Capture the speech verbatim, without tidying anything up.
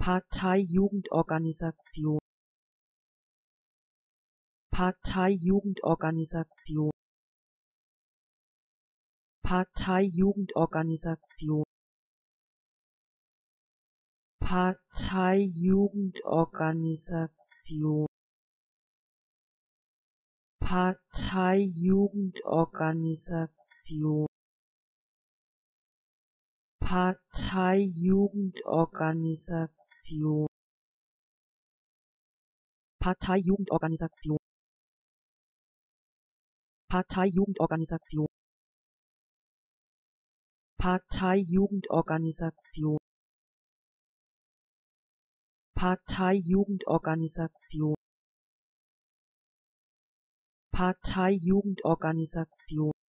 Parteijugendorganisation, Parteijugendorganisation, Parteijugendorganisation, Parteijugendorganisation, Parteijugendorganisation, Parteijugendorganisation, Parteijugendorganisation, Parteijugendorganisation, Parteijugendorganisation, Parteijugendorganisation, Parteijugendorganisation,